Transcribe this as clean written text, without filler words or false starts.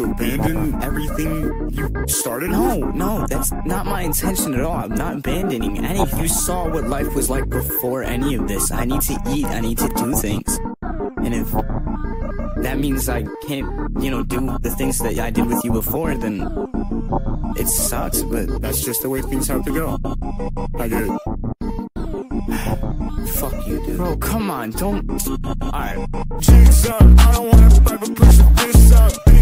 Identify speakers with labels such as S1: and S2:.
S1: to abandon everything you started?
S2: No, that's not my intention at all. I'm not abandoning any. If you saw what life was like before any of this, I need to eat, I need to do things. And if that means I can't, do the things that I did with you before, then it sucks, but
S1: that's just the way things have to go. I get it.
S2: Fuck you, dude. Bro, come on, don't... Alright.
S1: Jigs up, I don't wanna fight, but push this up.